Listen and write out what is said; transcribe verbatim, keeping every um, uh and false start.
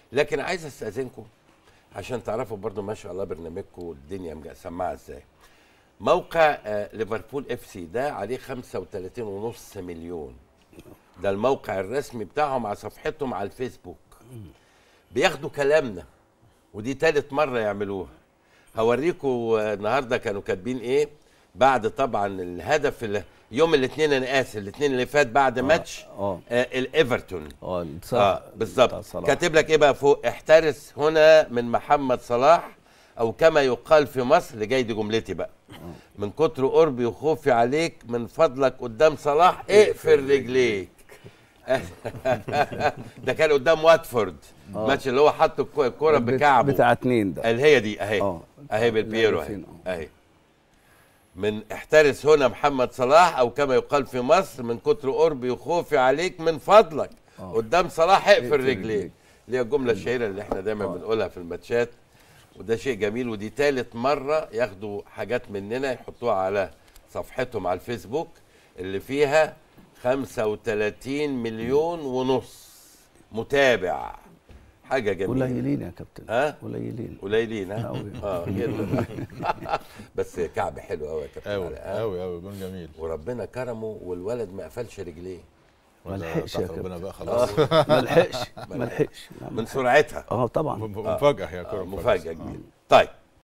لكن عايز استاذنكم عشان تعرفوا برضو ما شاء الله برنامجكم والدنيا سماعه ازاي. موقع آه ليفربول اف سي ده عليه خمسة وثلاثين ونص مليون، ده الموقع الرسمي بتاعهم على صفحتهم على الفيسبوك. بياخدوا كلامنا ودي تالت مره يعملوها. هوريكم النهارده كانوا كاتبين ايه بعد طبعا الهدف اللي يوم الاثنين، انا اسف الاثنين اللي فات بعد آه ماتش آه آه الايفرتون. اه اه بالظبط. كاتب لك ايه بقى فوق؟ احترس هنا من محمد صلاح، او كما يقال في مصر، اللي جاي دي جملتي بقى، آه. من كتر قربي وخوفي عليك من فضلك قدام صلاح اقفل رجليك. ده كان قدام واتفورد الماتش اللي هو حط الكوره بكعبه بتاع اتنين ده، اللي هي دي اهي اه اهي بالبيرو اهي اهي. من احترس هنا محمد صلاح، او كما يقال في مصر من كتر قربي وخوفي عليك من فضلك أوه. قدام صلاح اقفل رجليك، اللي هي الجمله الشهيره اللي احنا دايما أوه. بنقولها في الماتشات. وده شيء جميل، ودي ثالث مره ياخدوا حاجات مننا يحطوها على صفحتهم على الفيسبوك اللي فيها خمسة وثلاثين مليون ونص متابع. حاجه جميله. قليلين يا كابتن. ها قليلين قليلين ها اه جدا. بس كعب حلو قوي يا كابتن. قوي قوي قوي جون جميل، وربنا كرمه والولد ما قفلش رجليه. ما لحقش يا ربنا بقى خلاص. ما لحقش ما لحقش من سرعتها. اه طبعا مفاجاه يا كرم، مفاجاه كبيره. طيب